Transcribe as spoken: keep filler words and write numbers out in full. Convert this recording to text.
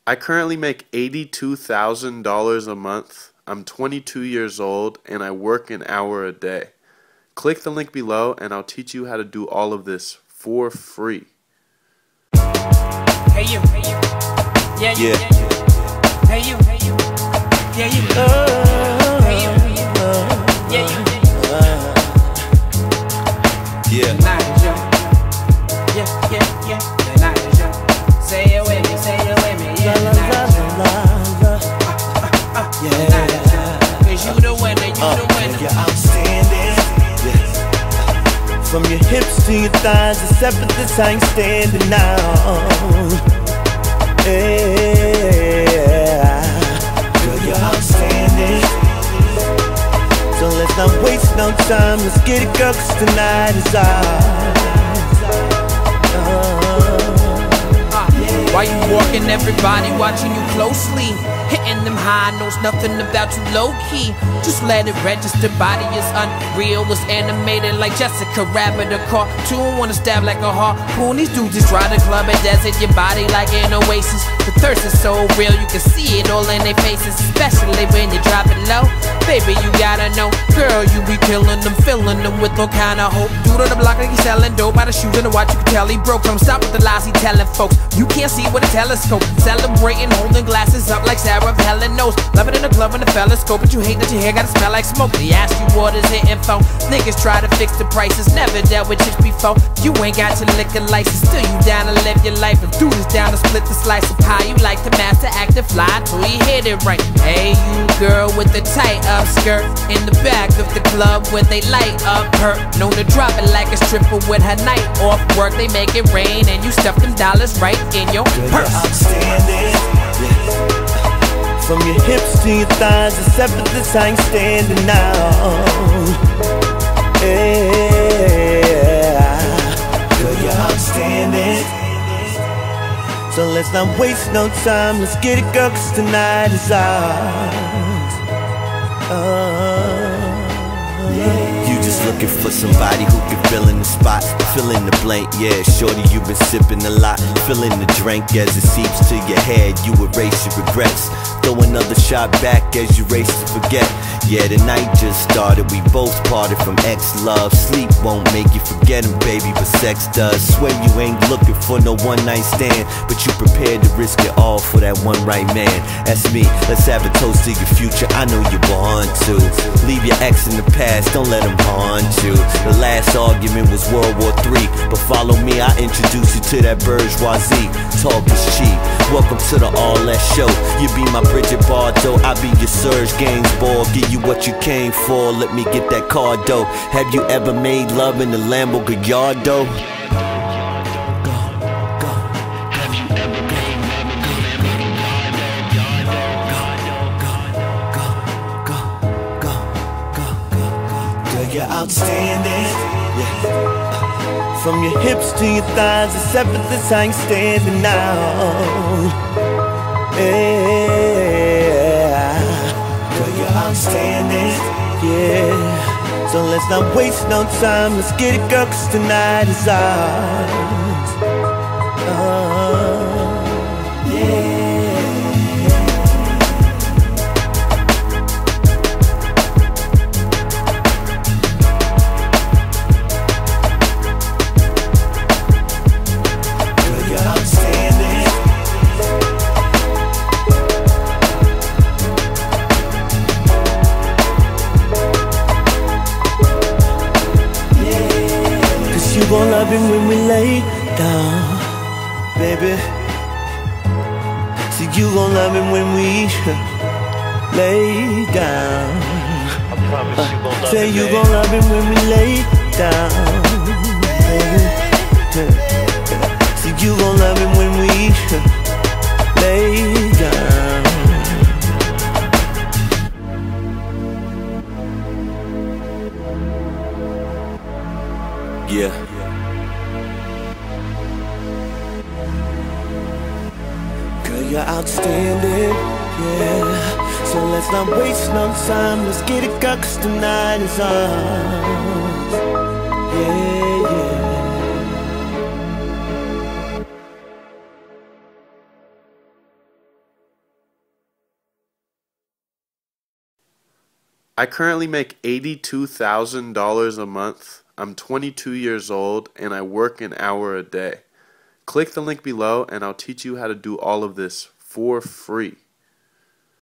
I currently make eighty-two thousand dollars a month. I'm twenty-two years old and I work an hour a day. Click the link below and I'll teach you how to do all of this for free. Hey you, hey you, yeah, you, yeah, you. Hey you, hey you, yeah, you, oh, hey you, hey you, yeah, you, yeah, the night is young, yeah, yeah, yeah, the night is young. Say it with me, say it with me, yeah, the night is young. Uh, uh, uh, yeah, the night is young. 'Cause you the winner, you uh, the winner. You're outstanding. Yeah. From your hips to your thighs, except for this I ain't standing now. Yeah, girl, you're outstanding. So let's not waste no time. Let's get it, girl, 'cause tonight is ours. Why you walking, everybody watching you closely? Hitting them high notes, nothing about you low-key. Just let it register, body is unreal. Was animated like Jessica Rabbit, a cartoon. Wanna stab like a harpoon. These dudes just ride the club and desert your body like an oasis. The thirst is so real, you can see it all in their faces. Especially when you drop it low. Baby, you gotta know, girl, you be killing them, filling them with all kind of hope. Dude on the block like he's selling dope. By the shoes and the watch, you can tell he broke. Come stop with the lies he telling folks. You can't see with a telescope. Celebrating, holding glasses up like Sarah Helen knows. Love it in the club and the fellas scope. But you hate that your hair gotta smell like smoke. They ask you what is it info. Niggas try to fix the prices. Never dealt with chicks before. You ain't got your liquor license. Still you down to live your life. If dude is down to split the slice of pie, you like to master act and fly till you hit it right. Hey you girl with the tight up skirt, in the back of the club where they light up her. Known to drop it like a stripper with her night off work. They make it rain and you stuff them dollars right in your purse. Outstanding. Yeah. From your hips to your thighs, except for this I ain't standing now. Yeah, girl, you're outstanding. So let's not waste no time. Let's get it, girl, 'cause tonight is ours. Uh, yeah. You just looking for somebody who can fill in the spot, fill in the blank, yeah. Shorty, you been sipping a lot, fill in the drink as it seeps to your head. You erase your regrets, throw another shot back as you race to forget. Yeah, the night just started, we both parted from ex-love. Sleep won't make you forget him, baby, but sex does. Swear you ain't looking for no one-night stand, but you prepared to risk it all for that one right man. That's me, let's have a toast to your future, I know you're born to. Leave your ex in the past, don't let him haunt you. The last argument was World War Three, but follow me, I introduce you to that bourgeoisie. Talk is cheap, welcome to the All That Show. You be my Bridget Bardot, I be your Serge Gainsbourg. Give you what you came for, let me get that card though. Have you ever made love in the Lambo Gallardo? You're outstanding, yeah. From your hips to your thighs, except for this I ain't standing now. Yeah, girl, you're outstanding, yeah. So let's not waste no time. Let's get it, girl, 'cause tonight is ours. Uh, yeah. You gon' love him when we lay down, baby. See, you gon' love him when we lay down. I promise you gon' love Say him, you babe. gon' love him when we lay down, baby. See, you gon' love him when we lay down. Yeah. Girl, you're outstanding, yeah. So let's not waste no time. Let's get it, girl, 'cause tonight is ours. Yeah, yeah. I currently make eighty-two thousand dollars a month. I'm twenty-two years old and I work an hour a day. Click the link below and I'll teach you how to do all of this for free.